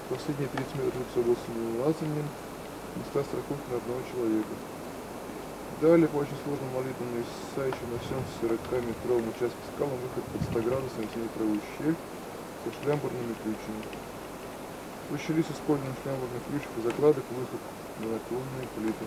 Последние 30 метров был смазанным. Места страховки на одного человека. Далее по очень сложному молитвенному исающему на всем 40-метровом участке скалы выход под 100 градусов на 7-метровую щель со шлямбурными ключами. В щели с использованием шлямбурных ключев и закладок выход на наклонные плиты.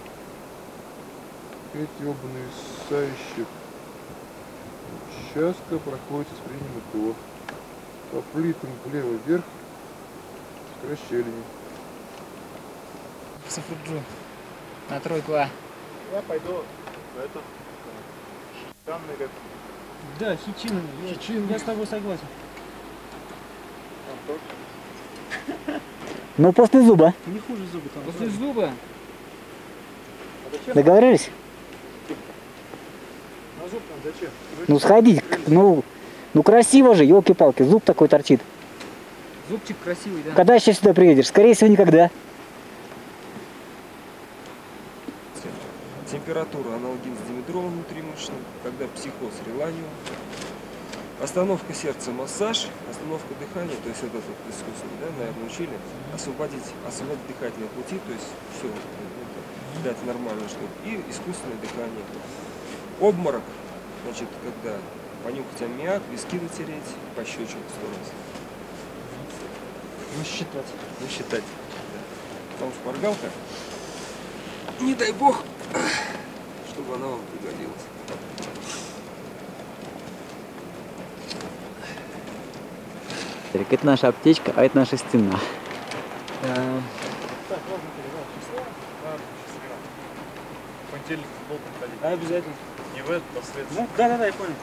Эти оба нависающих участка проходят с приемом ТО. По плитам влево-вверх к расщелине. Сафруджу. На тройку А. Я пойду на это. Данный как. Да, хичинами. Я с тобой согласен. Ну, после зуба. Не хуже зуба там. После зуба. Договорились? На зуб там зачем? Ну, сходить. Ну красиво же, елки-палки. Зуб такой торчит. Зубчик красивый, да? Когда еще сюда приедешь? Скорее всего, никогда. Температура аналогична с димедровым внутримышечным, когда психоз реланиум. Остановка сердца, массаж, остановка дыхания, то есть вот этот искусственный, да, наверное, учили, освободить дыхательные пути, то есть все, дать нормально, что и искусственное дыхание. Обморок, значит, когда понюхать аммиак, виски натереть, пощечину 100 раз. Насчитать. Да. Там шпаргалка. Не дай бог, чтобы она вам пригодилась. Это наша аптечка, а это наша стена. В понедельник в футбол приходить. Да, обязательно. Не в этот, а в следующий. Да, я понял.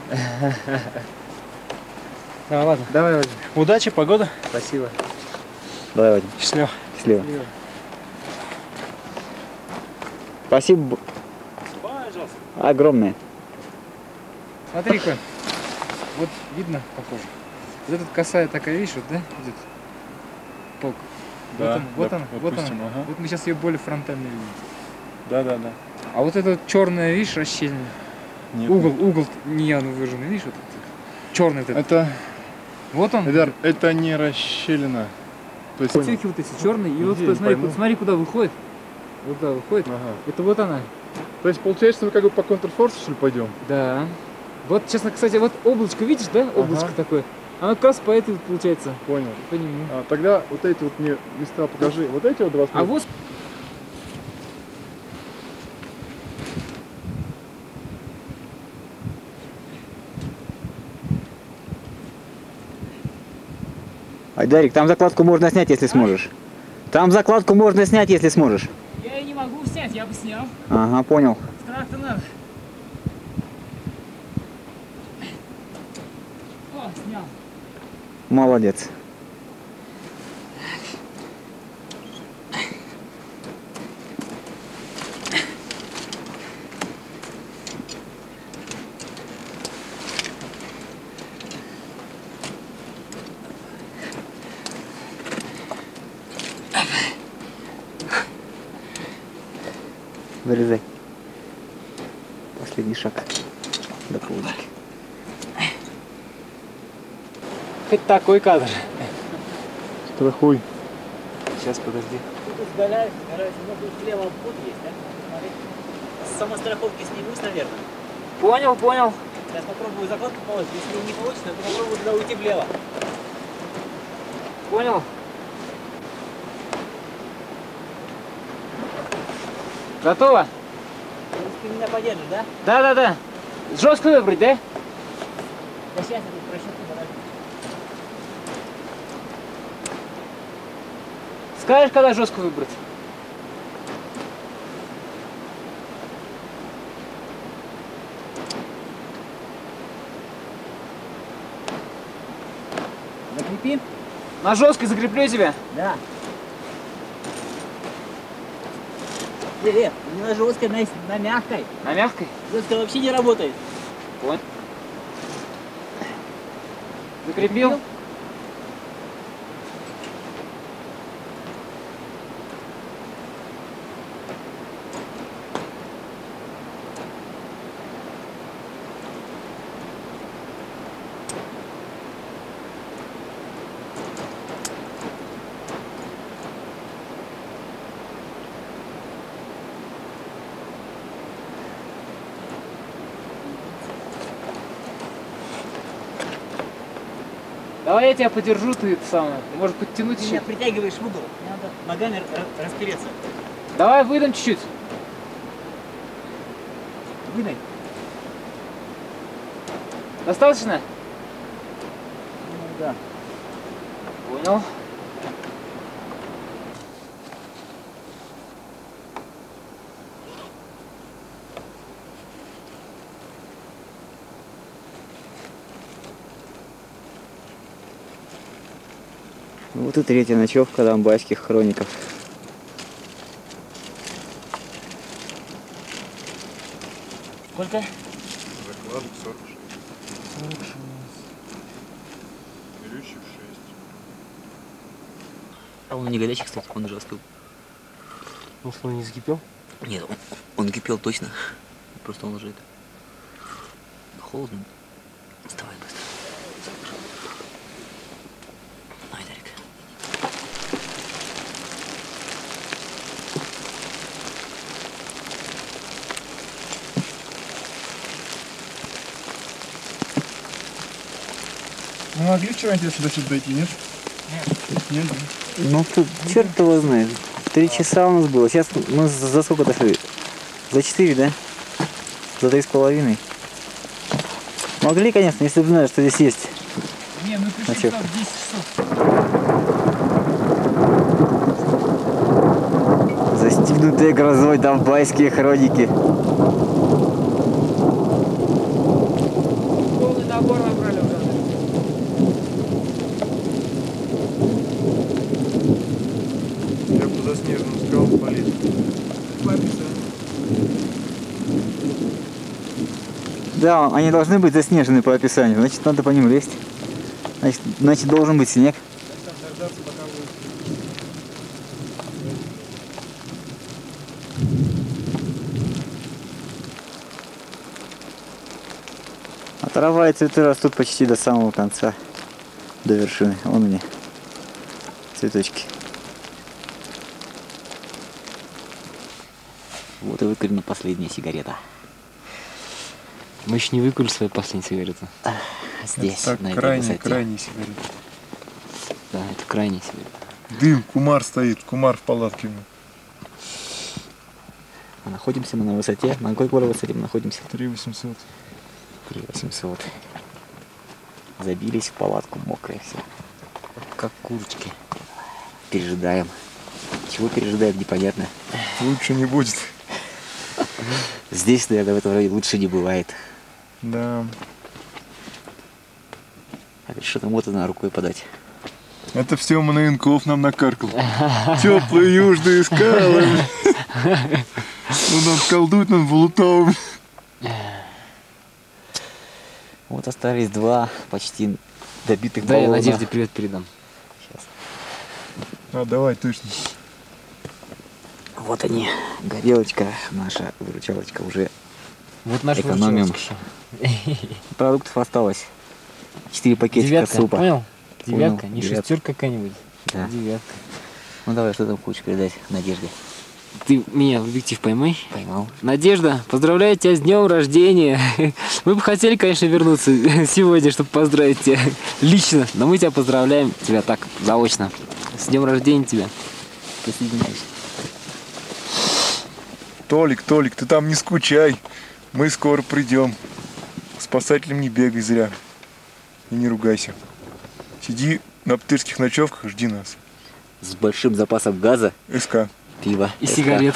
Давай, ладно. Давай, Вадим. Удачи, погода. Спасибо. Давай, Вадим. Счастливо. Счастливо. Спасибо. Пожалуйста. Огромное. Смотри-ка. Вот видно, похоже. Вот эта косая такая, видишь, вот, да, идет? Полк. Да, вот она. допустим, ага. Вот мы сейчас ее более фронтально видим. Да. А вот эта вот черная, видишь, расщелина. Нет. Угол неявно выраженный, видишь, вот этот черный вот этот. Это, Вот он. Эдар, это не расщелина. То есть... Отсеки вот эти черные, и вот Где, смотри, куда выходит. Вот туда выходит. Ага. Это вот она. То есть получается, мы как бы по контрфорсу, что ли, пойдем? Да. Вот сейчас, кстати, вот облачко, видишь, да? Облачко такое. Оно как раз по этой вот получается. Понял. По нему. Тогда вот эти вот мне места покажи. Вот эти вот два А вот Айдарик, там закладку можно снять, если сможешь. Там закладку можно снять, если сможешь. я ее не могу снять, я бы снял. Ага, понял. Страх-то надо. О, снял. Молодец. Вырезай. Последний шаг до проводки. Хоть такой кадр. Страхуй. Сейчас, подожди. Сгораюсь, может слева обход есть, да? Смотри. С самостраховки снимусь, наверное. Понял. Сейчас попробую закладку положить. Если не получится, то попробую туда уйти влево. Понял. Готово? Ты меня поддержишь, да? Да. Жестко выбрать, да? Да сейчас я тут прощупаю, подожди. Скажешь, когда жестко выбрать? Закрепи? На жесткой закреплю тебя. Да. Не на жесткой, на мягкой. На мягкой? Жесткая вообще не работает. Понял. Закрепил? Давай я тебя подержу, ты это самое. Может подтянуть Ты меня еще? притягиваешь в угол. Мне надо ногами распереться. Давай выдам чуть-чуть. Выдай. Достаточно? Да. Понял. Вот и третья ночевка донбасских хроников. Сколько? Закладок 46. 46. Берющий в 6. А он не горячий, кстати, он уже остыл. Ну что, он не закипел? Нет, он кипел точно. Просто он уже это... холодно. Вставай быстро. Ай, Дарик. Мы могли вчера сюда дойти, нет? Нет. Нет. Ну тут черт его знает. 3 часа у нас было. Сейчас мы за сколько дошли? За 4, да? За 3,5. Могли, конечно, если бы знали, что здесь есть. Не, мы пришли Ночевка. сюда в 10 часов. Застигнутые грозой донбасские хроники. Полный набор набрали уже. Я по заснеженным скалам полез. Да, они должны быть заснежены по описанию. Значит, надо по ним лезть. Значит должен быть снег. А трава и цветы растут почти до самого конца, до вершины. Вон они, цветочки. Вот и выкурена последняя сигарета. Мы еще не выкурили свою последнюю сигарету. Здесь, Так, на этой высоте. крайний сигарет. Да, это крайняя сигарета. Дым, кумар стоит, кумар в палатке. А находимся мы на высоте. На какой высоте мы находимся? 3800. 3800. Забились в палатку, мокрые все. Как курочки. Пережидаем. Чего пережидаем, непонятно. Лучше не будет. Здесь, наверное, в этом районе лучше не бывает. Да. А ведь что-то мотано рукой подать. Это все Манаенков нам накаркал. Теплые южные скалы. Ну, нам колдует над Волутовым. Вот остались 2 почти добитых Да, я баллона. Надежде привет передам. Сейчас. А, давай, точно. Вот они, горелочка, наша выручалочка уже. Вот наш Экономим. выручалочка. Продуктов осталось 4 пакетика Девятка, супа. понял? Понял, Девятка, не девятка. шестерка какая-нибудь. Да. Девятка. Ну давай, что там хочешь передать Надежде? Ты меня в объектив поймай. Поймал. Надежда, поздравляю тебя с днем рождения. Мы бы хотели, конечно, вернуться сегодня, чтобы поздравить тебя лично. Но мы тебя поздравляем, тебя так, заочно. С днем рождения тебя. Присоединяюсь. Толик, ты там не скучай. Мы скоро придем. Спасателем не бегай зря. И не ругайся. Сиди на птырских ночевках и жди нас. С большим запасом газа, СК. пива. И сигарет.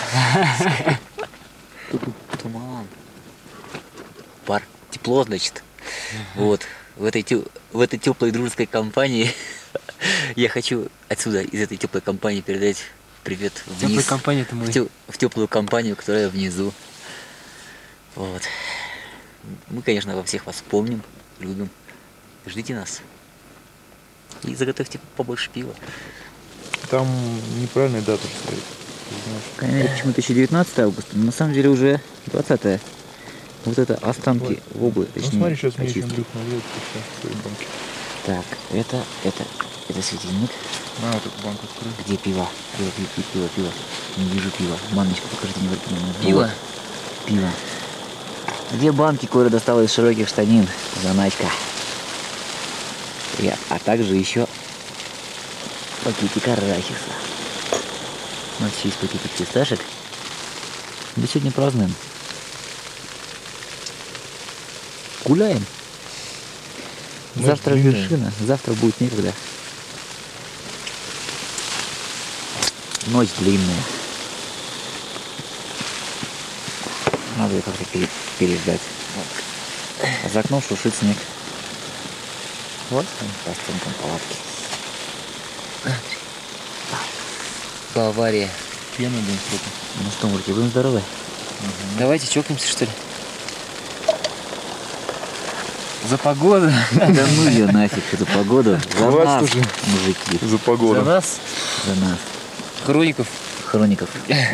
Тут туман. Пар. Тепло, значит. Вот. В этой теплой дружеской компании я хочу отсюда, из этой теплой компании, передать привет вниз. Теплая компания это мы. В теплую компанию, которая внизу. Вот. Мы, конечно, во всех вас помним, любим. Ждите нас. И заготовьте побольше пива. Там неправильная дата стоит. Конечно, почему-то еще 19 августа, но на самом деле уже 20. Вот это останки обы, Ну точнее, смотри, сейчас мне еще очистки. Андрюх нальет в своей банке. Так, это светильник. На, вот эту банку открой. Где пиво? Пиво. Не вижу пива. Баночку покажите мне. Пиво? Пиво. Где банки, которые достала из широких штанин? Заначка. А также еще пакетик арахиса. У нас еще есть пакетик фисташек. Мы сегодня празднуем. Гуляем. Завтра вершина, завтра будет некогда. Ночь длинная. Надо ее как-то переждать. А за окном шуршит снег. Вот он, по стенкам палатки. Бавария. Пьяный день сколько. Ну что, мужики, будем здоровы? Давайте чокнемся, что ли? За погоду. Да ну ее нафиг, эту погоду. За Хватит нас, уже. мужики. За погоду. За нас, За нас. хроников. Хроников.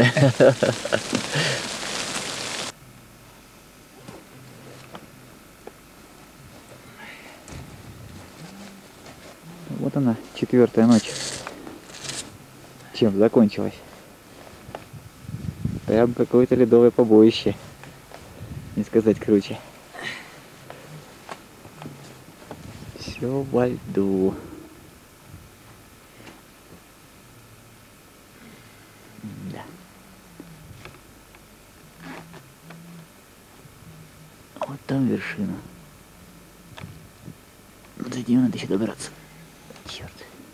Вот она, 4-я ночь. Чем закончилась? Прям какое-то ледовое побоище. Не сказать круче. Все во льду. Да. Вот там вершина. Вот до нее надо еще добраться. Черт.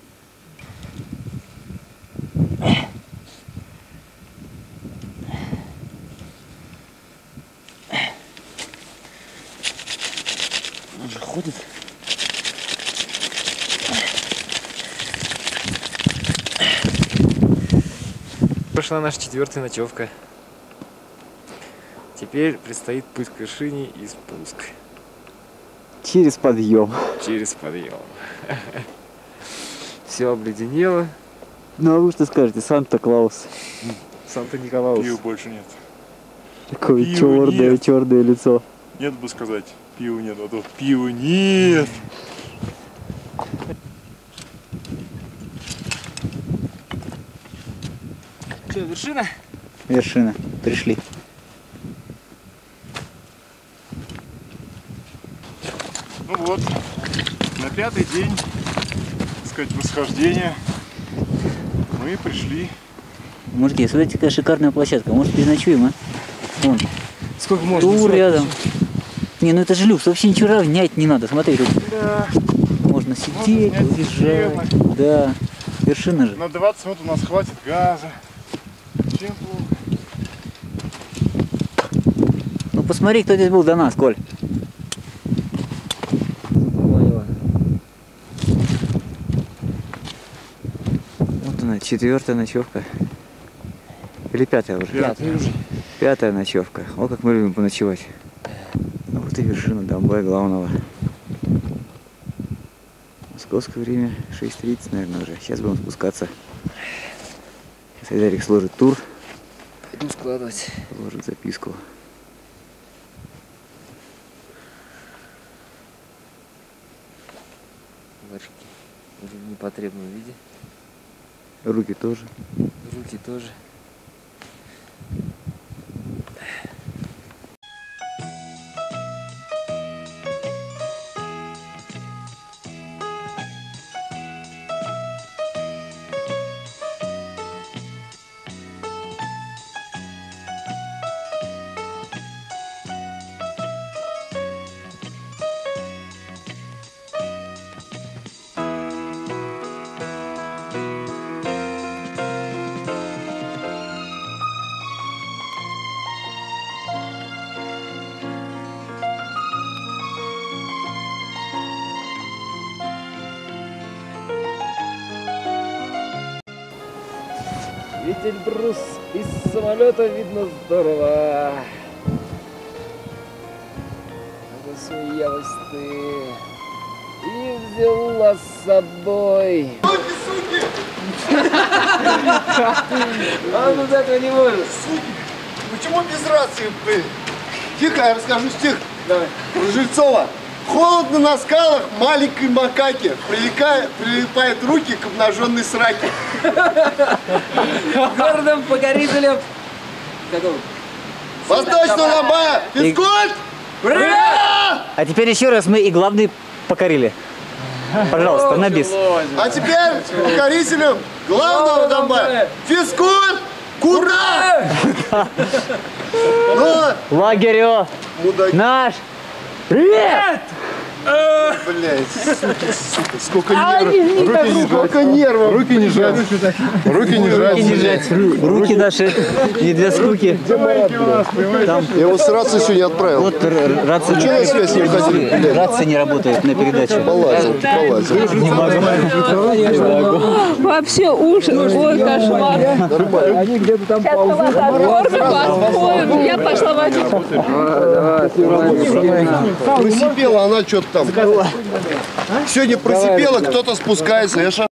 Он же ходит. Прошла наша 4-я ночевка. Теперь предстоит путь к вершине и спуск Через подъем. через подъем. Все обледенело. Ну а вы что скажете, Санта-Клаус? Санта-Николаус. Пива больше нет. Такое Пива нет. черное лицо. Нет бы сказать, пива нет, а то пива нет. Что, вершина? Вершина. Пришли. Ну вот, на 5-й день, так сказать, восхождения мы пришли. Мужики, смотрите, какая шикарная площадка. Может, переночуем, а? Вон, Сколько можно? тур спать? рядом. Не, ну это же люкс, вообще ничего равнять не надо. Смотри, тут Да, можно сидеть, снять уезжать. Да, вершина же. на 20 минут у нас хватит газа. Чем плохо? Ну посмотри, кто здесь был до нас, Коль. Вот она, 4-я ночевка. Или 5-я уже? Пятый уже. 5-я ночевка. О, как мы любим поночевать. Ну вот и вершина Домбая главного. Московское время 6:30, наверное, уже. Сейчас будем спускаться. Сейчас Айдарик сложит тур, Пойду складывать. сложит записку. Варежки в непотребном виде. Руки тоже. Руки тоже. Эльбрус из самолета видно здорово. Засмеялась ты и взяла с собой. Он из этого не может. Почему без рации были? Тихо, я расскажу стих. Давай. Про Жильцова. Холодно на скалах маленькой макаке. Прилипают руки к обнаженной сраке. Городом покорителем. Какого? Восточного Лобая. Физкульт! А теперь еще раз мы и главный покорили. Пожалуйста, на бис. А теперь покорителям главного дамба. Физкульт! Куда? Ну, Лагерю! мудаки, Наш! Привет! блядь. Сколько нервов. Сколько нервов. Руки не жать. Руки не жать. Руки не жать. Руки наши. И две скуки. Там Я его с рацией сегодня отправил. вот рация. Что на связь не выходили? Рация не работает на передаче. Полазил, полазил. Не могу. Вообще ужас, ой, кошмар. Нормально. Сейчас у вас отборка подходит, я пошла водить. Просипела она что-то там. Сегодня просипела, кто-то спускается. Я